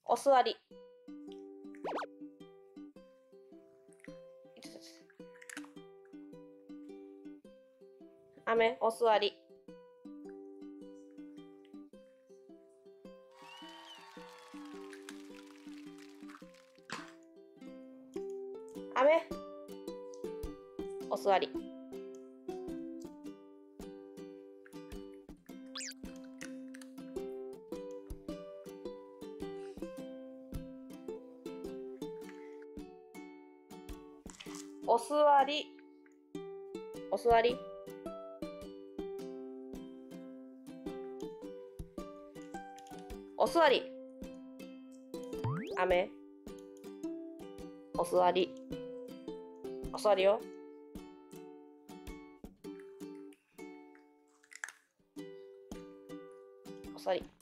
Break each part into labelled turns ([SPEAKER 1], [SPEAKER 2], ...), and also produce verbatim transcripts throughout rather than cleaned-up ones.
[SPEAKER 1] お座り。雨、お座り。雨、お座り。お座り。お座り。お座り。雨。お座り。お座りよ。お座り。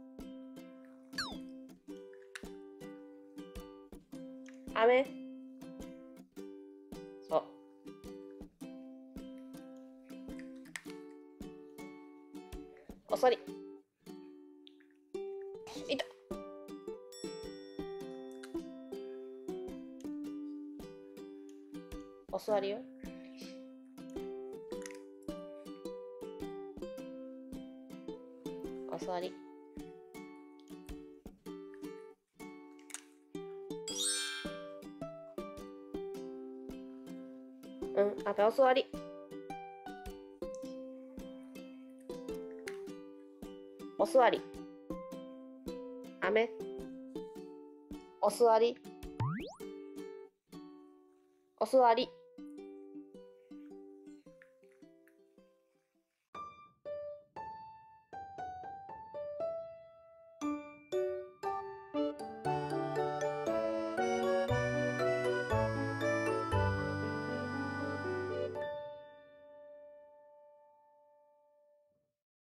[SPEAKER 1] 雨。そう。お座り。いた。お座りよ。お座り。うん、あとお座り。お座り。雨。お座り。お座り。